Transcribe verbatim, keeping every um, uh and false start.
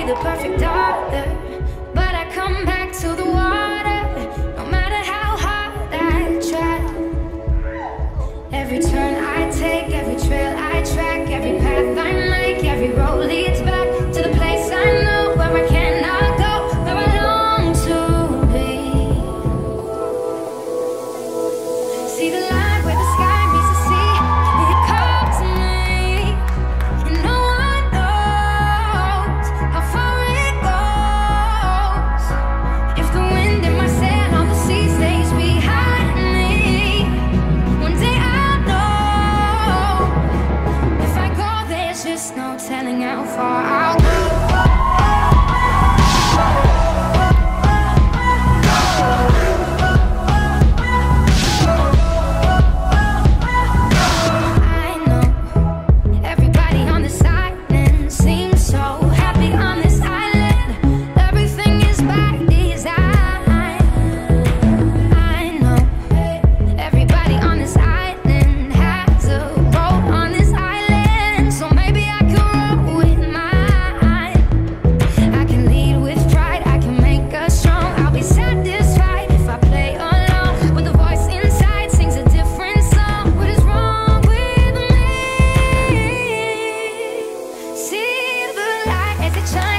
be the perfect daughter, but I come back to the water, no matter how hard I try. Every turn I take, every trail I track, every path I make, every road leads back to the place I know, where I cannot go, where I long to be. See the line where the sky meets the sea, it calls me, and no one knows how far it goes. If the wind in my sail on the sea stays behind me, one day I'll know. If I go, there's just no telling how far I'll go. It's a